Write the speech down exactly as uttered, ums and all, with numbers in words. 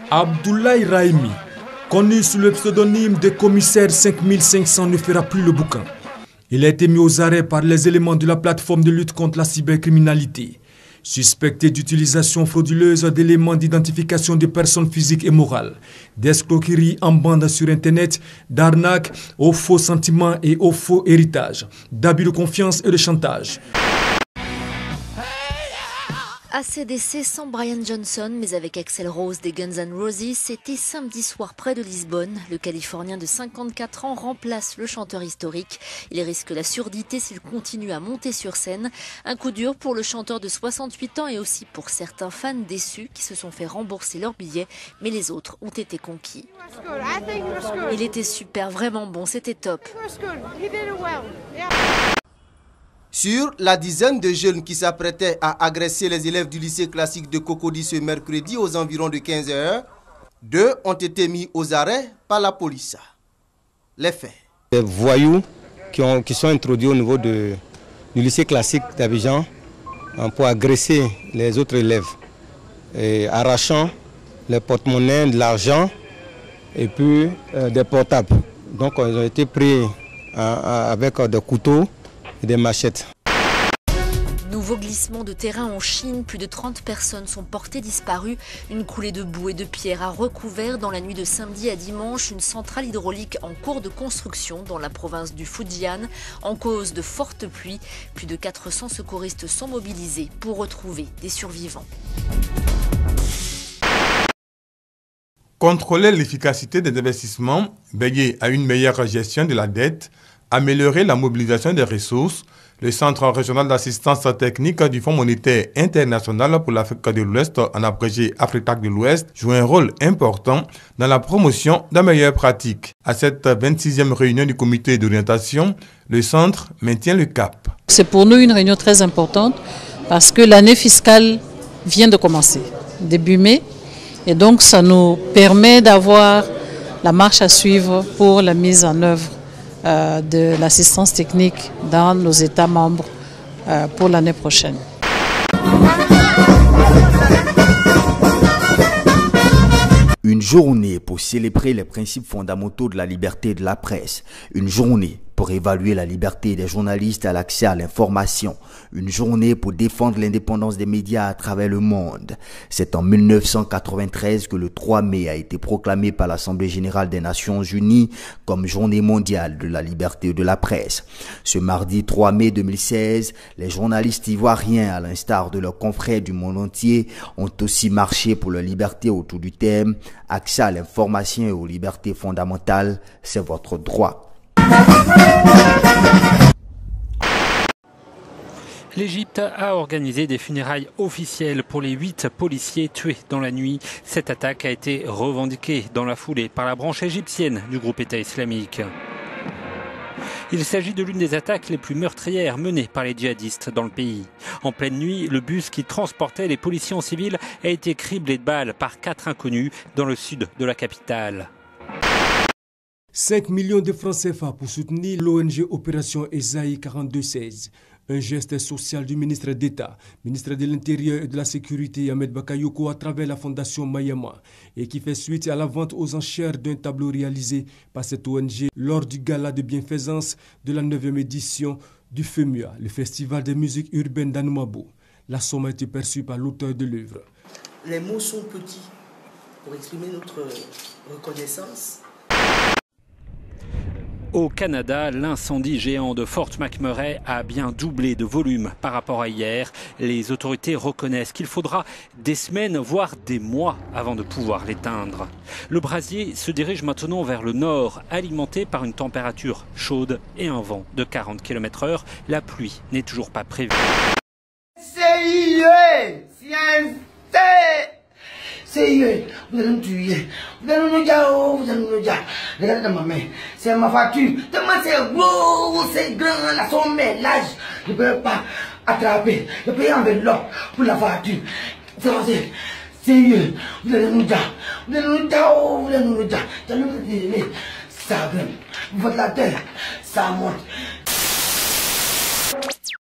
Abdoulaye Rahimi, connu sous le pseudonyme de commissaire cinq mille cinq cents, ne fera plus le boucan. Il a été mis aux arrêts par les éléments de la plateforme de lutte contre la cybercriminalité. Suspecté d'utilisation frauduleuse d'éléments d'identification de personnes physiques et morales, d'escroquerie en bande sur Internet, d'arnaque aux faux sentiments et aux faux héritages, d'abus de confiance et de chantage. A C D C sans Brian Johnson, mais avec Axl Rose des Guns N' Roses, c'était samedi soir près de Lisbonne. Le Californien de cinquante-quatre ans remplace le chanteur historique. Il risque la surdité s'il continue à monter sur scène. Un coup dur pour le chanteur de soixante-huit ans et aussi pour certains fans déçus qui se sont fait rembourser leurs billets, mais les autres ont été conquis. Il était super, vraiment bon, c'était top. Sur la dizaine de jeunes qui s'apprêtaient à agresser les élèves du lycée classique de Cocody ce mercredi aux environs de quinze heures, deux ont été mis aux arrêts par la police. Les faits. Des voyous qui, ont, qui sont introduits au niveau de, du lycée classique d'Abidjan pour agresser les autres élèves, et arrachant les porte-monnaies, de l'argent et puis euh, des portables. Donc ils ont été pris euh, avec euh, des couteaux et des machettes. Nouveau glissement de terrain en Chine, plus de trente personnes sont portées disparues. Une coulée de boue et de pierre a recouvert dans la nuit de samedi à dimanche une centrale hydraulique en cours de construction dans la province du Fujian. En cause de fortes pluies, plus de quatre cents secouristes sont mobilisés pour retrouver des survivants. Contrôler l'efficacité des investissements, veiller à une meilleure gestion de la dette, améliorer la mobilisation des ressources, le Centre régional d'assistance technique du Fonds monétaire international pour l'Afrique de l'Ouest, en abrégé Afritac de l'Ouest, joue un rôle important dans la promotion de meilleures pratiques. À cette vingt-sixième réunion du comité d'orientation, le centre maintient le cap. C'est pour nous une réunion très importante parce que l'année fiscale vient de commencer, début mai, et donc ça nous permet d'avoir la marche à suivre pour la mise en œuvre Euh, de l'assistance technique dans nos États membres euh, pour l'année prochaine. Une journée pour célébrer les principes fondamentaux de la liberté de la presse. Une journée pour évaluer la liberté des journalistes à l'accès à l'information. Une journée pour défendre l'indépendance des médias à travers le monde. C'est en mille neuf cent quatre-vingt-treize que le trois mai a été proclamé par l'Assemblée générale des Nations unies comme journée mondiale de la liberté de la presse. Ce mardi trois mai deux mille seize, les journalistes ivoiriens, à l'instar de leurs confrères du monde entier, ont aussi marché pour leur liberté autour du thème « Accès à l'information et aux libertés fondamentales, c'est votre droit ». L'Égypte a organisé des funérailles officielles pour les huit policiers tués dans la nuit. Cette attaque a été revendiquée dans la foulée par la branche égyptienne du groupe État islamique. Il s'agit de l'une des attaques les plus meurtrières menées par les djihadistes dans le pays. En pleine nuit, le bus qui transportait les policiers en civil a été criblé de balles par quatre inconnus dans le sud de la capitale. cinq millions de francs C F A pour soutenir l'O N G Opération Esaïe quarante-deux seize. Un geste social du ministre d'État, ministre de l'Intérieur et de la Sécurité Ahmed Bakayoko à travers la fondation Mayama et qui fait suite à la vente aux enchères d'un tableau réalisé par cette O N G lors du gala de bienfaisance de la neuvième édition du FEMUA, le Festival des musiques urbaines d'Anoumabo. La somme a été perçue par l'auteur de l'œuvre. Les mots sont petits pour exprimer notre reconnaissance. Au Canada, l'incendie géant de Fort McMurray a bien doublé de volume par rapport à hier. Les autorités reconnaissent qu'il faudra des semaines, voire des mois avant de pouvoir l'éteindre. Le brasier se dirige maintenant vers le nord, alimenté par une température chaude et un vent de quarante kilomètres heure. La pluie n'est toujours pas prévue. Sérieux, vous allez nous tuer. Vous allez nous dire, oh, vous allez nous dire. Regardez ma main, c'est ma facture. Tellement c'est gros, c'est grand, la somme est large. Je ne peux pas attraper. Je paye en enveloppe pour la facture. C'est sérieux, vous allez nous dire. Vous allez nous dire, oh, vous allez nous dire. Vous allez nous dire, ça grimpe. Vous faites la terre, ça monte.